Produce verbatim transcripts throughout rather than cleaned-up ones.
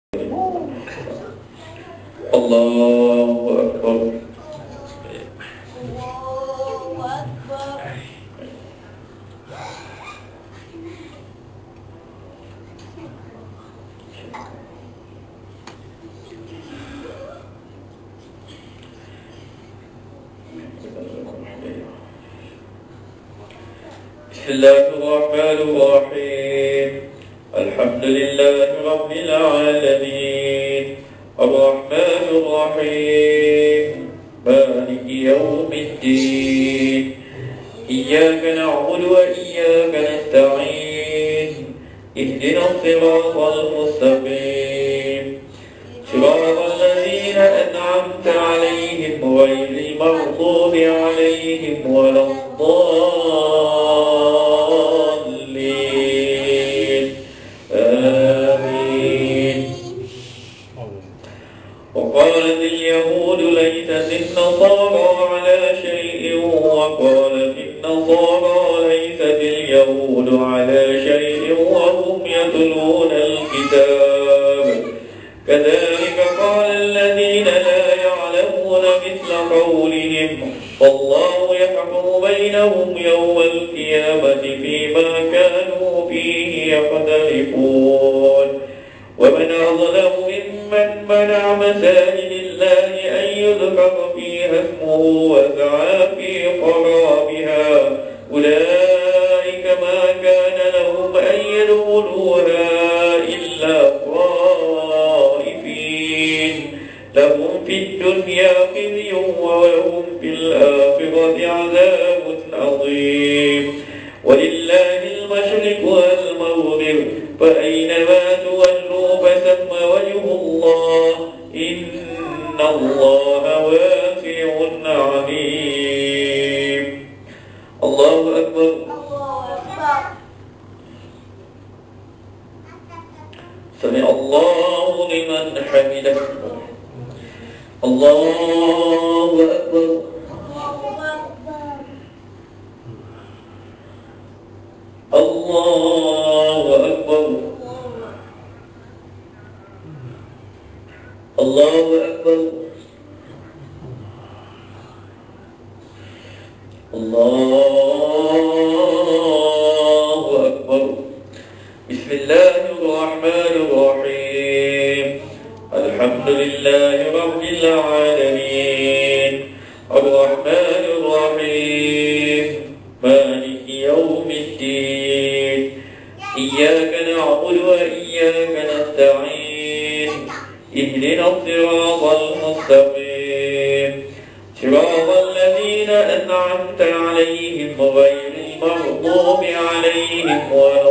الله أكبر. بسم الله الرحمن الرحيم. الحمد لله رب العالمين الرحمن الرحيم مالك يوم الدين إياك نعبد وإياك نستعين اهدنا الصراط المستقيم صراط الذين أنعمت عليهم غير المغضوب عليهم ولا الضالين آمين. وقالت اليهود ليست النصارى على شيء وقالت النصارى ليست اليهود على شيء وهم يتلون الكتاب كذلك قال الذين لا يعلمون مثل قولهم والله يحكم بينهم يوم القيامة فيما كانوا فيه يختلفون. ومن أظلم ممن منع مساجد الله أن يذكر فيها اسمه وسعى في خرابها أولئك ما كان لهم أن يدخلوها إلا خائفين لهم في الدنيا خزي ولهم في الآخرة عذاب عظيم. ولله المشرق والمغرب فأينما تولوا فثم وجه الله إن الله واسع عليم. الله أكبر. سمع الله لمن حمده. الله أكبر. الله أكبر. الله أكبر. الله أكبر. بسم الله الرحمن الرحيم. الحمد لله رب العالمين الرحمن الرحيم مالك يوم الدين إياك نعبد وإياك نستعين اهدنا الصراط المستقيم صراط الذين أنعمت عليهم غير المغضوب عليهم ولا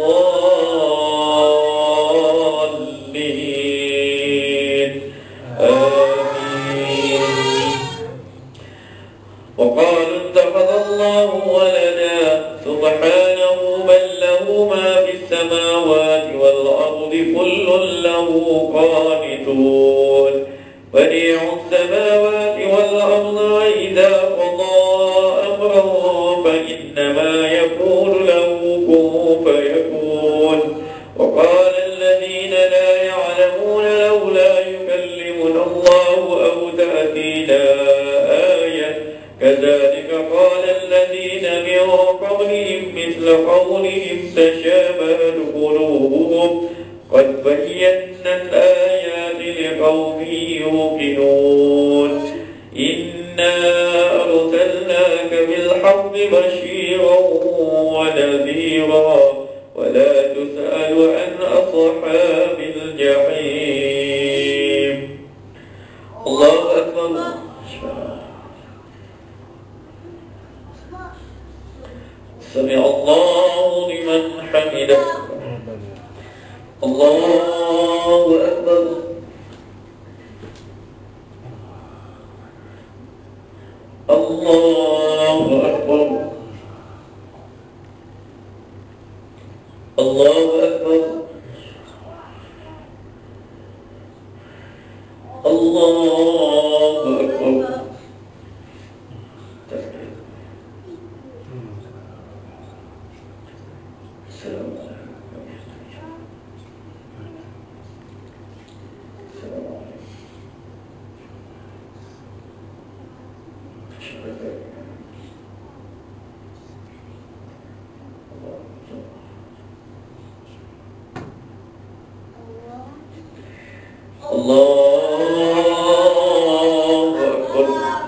الضالين آمين. وقالوا اتخذ الله ولدا سبحانه بل له ما في السماوات والأرض كل له قانتون بديع السماوات والأرض وإذا قضى أمرا فإنما يقول له كن فيكون. وقال الذين لا يعلمون لولا يكلمنا الله أو تأتينا آية كذلك قال الذين من قبلهم مثل قولهم تشابهت قلوبهم قد بينا الآيات لقوم يوقنون. إنا أرسلناك بالحق بشيرا ونذيرا ولا تسأل عن أصحاب الجحيم. الله أكبر. سمع الله لمن حمده. الله أكبر. الله أكبر. الله أكبر. الله أكبر. السلام عليكم. Allahu Akbar.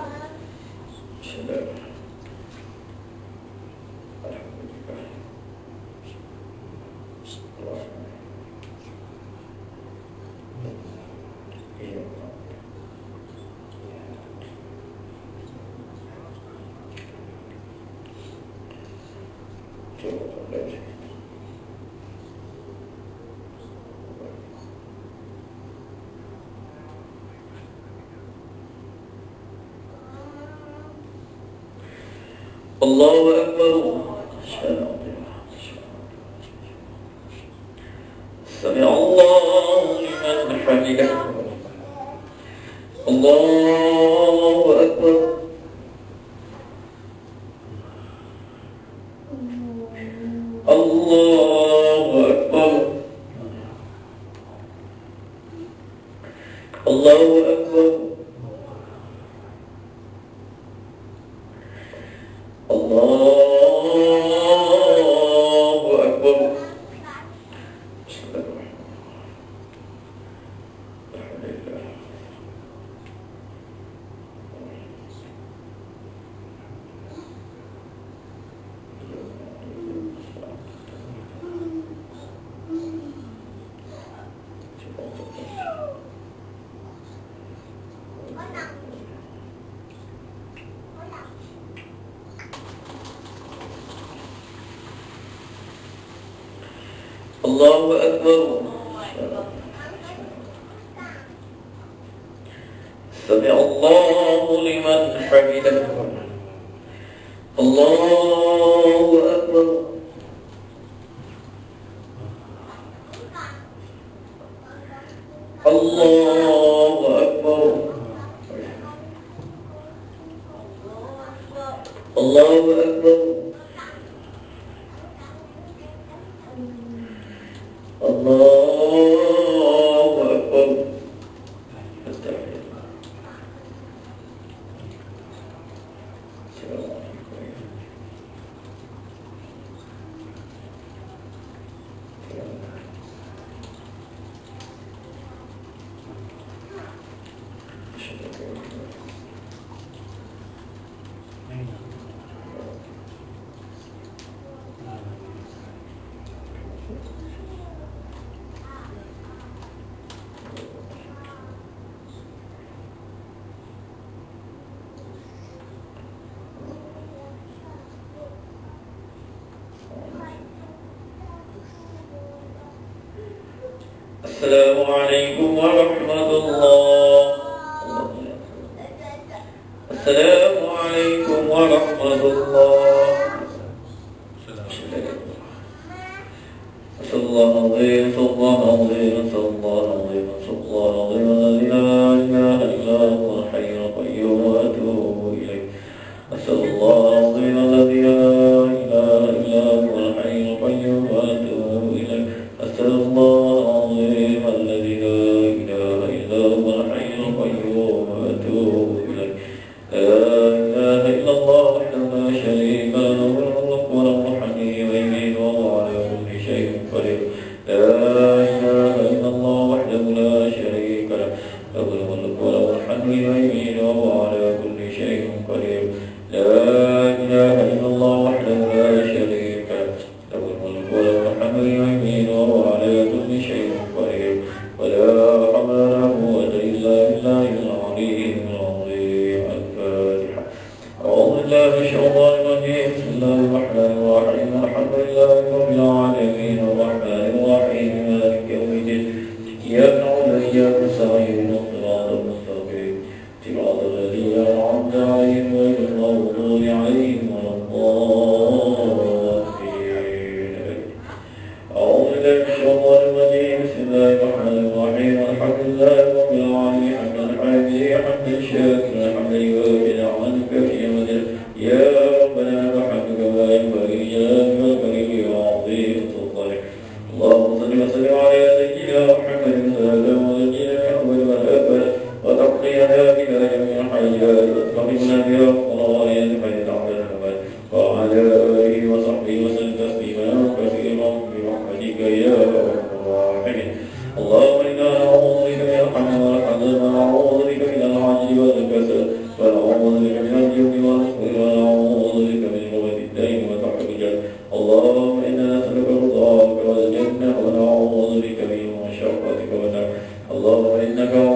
Allahu Akbar. Sami Allahu liman hamidah. Allahu Akbar. Allahu Akbar. Allahu Akbar. Allahu Akbar. Allahu Akbar. Sami Allahu liman hamidah. Allahu Akbar. Allahu Akbar. Allahu Akbar. Allahu Akbar. السلام عليكم ورحمة الله. السلام عليكم ورحمة الله. صلى الله عليه صلى الله عليه صلى الله عليه صلى الله عليه الذي لا إله إلا هو الحي القيوم وأتوب إليه. أسأل الله العظيم الذي لا إله إلا هو الحي القيوم وأتوب إليه. أسأل الله العظيم الذي لا إله إلا هو الحي القيوم وأتوب إليه. لا إله إلا الله وحده لا شريك له له الملك وله الحمد ويميت وهو على كل شيء قدير. لا إله إلا الله وحده لا شريك له له الملك وله الحمد ويميت وهو على كل شيء قدير. لا إله إلا الله وحده لا شريك له له الملك وله الحمد ويميت وهو على كل شيء قدير. ولا حول ولا قوة إلا بالله العلي العظيم. الفاتحة. أعوذ بالله من الشيطان الرجيم. بسم الله الرحمن الرحيم. الحمد لله رب العالمين الرحمن الرحيم مالك يوم الدين. إياك نعبد وإياك نستعين الصراط المستقيم صراط الذين أنعمت عليهم غير المغضوب عليهم ولا الضالين. أعوذ بالله من الشيطان الرجيم. بسم الله الرحمن الرحيم. الحمد لله رب العالمين حمدا حميدا حمدا شاكرا حمدا يوافي نعمتك في مدد. يا ربنا وحمدك ما ينبغي لجلالك والكريم وعظيم سلطانك. اللهم صل وسلم على سيدنا محمد وعلى آله وصحبه وسلم. اللهم إنك